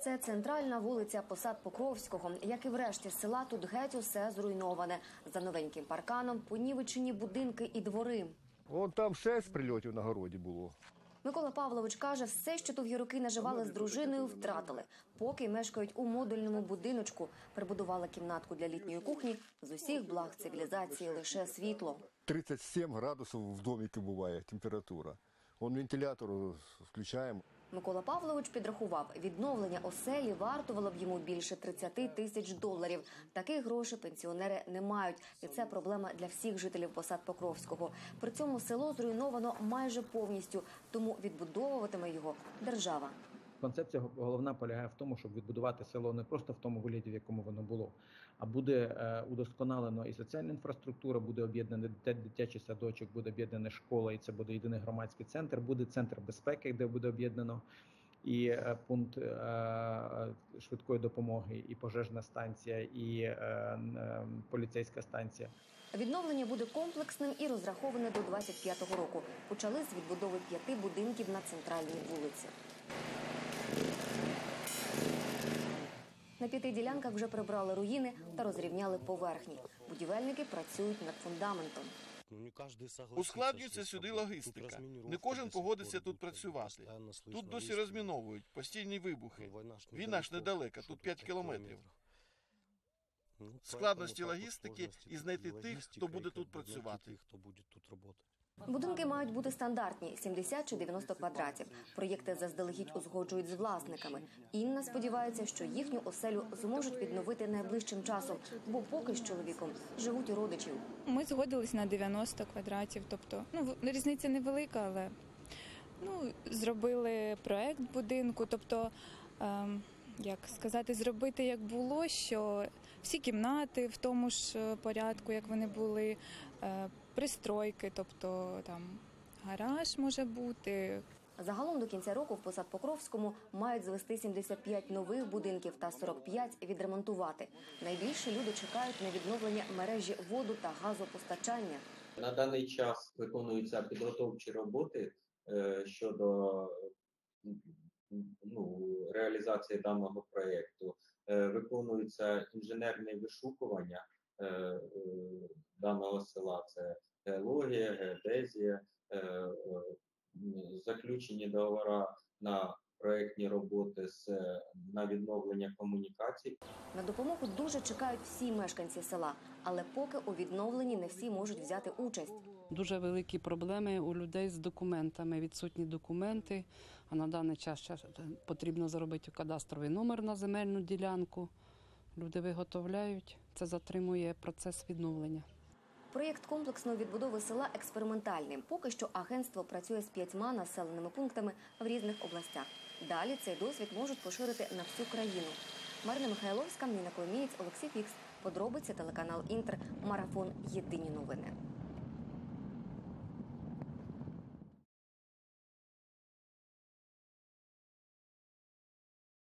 Це центральна вулиця Посад Покровського. Як і в решті села, тут геть усе зруйноване. За новеньким парканом понівечені будинки і двори. Вон там 6 прильотів на городі було. Микола Павлович каже, все, що довгі роки наживали з дружиною, втратили. Поки мешкають у модульному будиночку. Прибудували кімнатку для літньої кухні. З усіх благ цивілізації лише світло. 37 градусів в домику буває температура. Вон вентилятор включаємо. Микола Павлович підрахував, відновлення оселі вартувало б йому більше 30 тисяч доларів. Таких грошей пенсіонери не мають. І це проблема для всіх жителів Посад Покровського. При цьому село зруйновано майже повністю, тому відбудовуватиме його держава. Концепція головна полягає в тому, щоб відбудувати село не просто в тому вигляді, в якому воно було, а буде удосконалено і соціальна інфраструктура, буде об'єднаний дитячий садочок, буде об'єднана школа, і це буде єдиний громадський центр, буде центр безпеки, де буде об'єднано і пункт швидкої допомоги, і пожежна станція, і поліцейська станція. Відновлення буде комплексним і розраховане до 25-го року. Почали з відбудови 5 будинків на центральній вулиці. На 5 ділянках вже прибрали руїни та розрівняли поверхні. Будівельники працюють над фундаментом. Ускладнюється сюди логістика. Не кожен погодиться тут працювати. Тут досі розміновують, постійні вибухи. Війна ж недалека, тут 5 кілометрів. Складності логістики і знайти тих, хто буде тут працювати. Будинки мають бути стандартні – 70 чи 90 квадратів. Проєкти заздалегідь узгоджують з власниками. Інна сподівається, що їхню оселю зможуть відновити найближчим часом, бо поки з чоловіком живуть у родичів. Ми згодились на 90 квадратів, тобто різниця невелика, але зробили проєкт будинку, тобто, як сказати, зробити як було, що всі кімнати в тому ж порядку, як вони були, пристройки, тобто там гараж може бути. Загалом до кінця року в Посад Покровському мають звести 75 нових будинків та 45 відремонтувати. Найбільше люди чекають на відновлення мережі воду та газопостачання. На даний час виконуються підготовчі роботи щодо реалізації даного проєкту. Виконується інженерне вишукування даного села. Це геологія, геодезія, заключені договори на проєктні роботи на відновлення комунікацій. На допомогу дуже чекають всі мешканці села, але поки у відновленні не всі можуть взяти участь. Дуже великі проблеми у людей з документами, відсутні документи, а на даний час потрібно зробити кадастровий номер на земельну ділянку. Люди виготовляють, це затримує процес відновлення. Проєкт комплексної відбудови села експериментальний. Поки що агентство працює з 5 населеними пунктами в різних областях. Далі цей досвід можуть поширити на всю країну. Марина Михайловська, Ніна Коломієць, Олексій Фікс. Подробиці телеканал Інтер. Марафон. Єдині новини.